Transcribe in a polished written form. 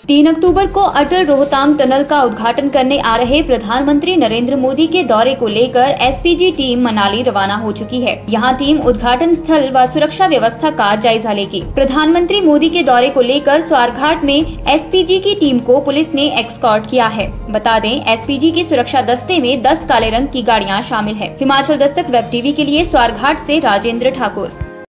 3 अक्टूबर को अटल रोहतांग टनल का उद्घाटन करने आ रहे प्रधानमंत्री नरेंद्र मोदी के दौरे को लेकर एसपीजी टीम मनाली रवाना हो चुकी है। यहां टीम उद्घाटन स्थल व सुरक्षा व्यवस्था का जायजा लेगी। प्रधानमंत्री मोदी के दौरे को लेकर स्वारघाट में एसपीजी की टीम को पुलिस ने एस्कॉर्ट किया है। बता दें, एसपीजी की सुरक्षा दस्ते में 10 काले रंग की गाड़ियां शामिल है। हिमाचल दस्तक वेब टीवी के लिए स्वारघाट से राजेंद्र ठाकुर।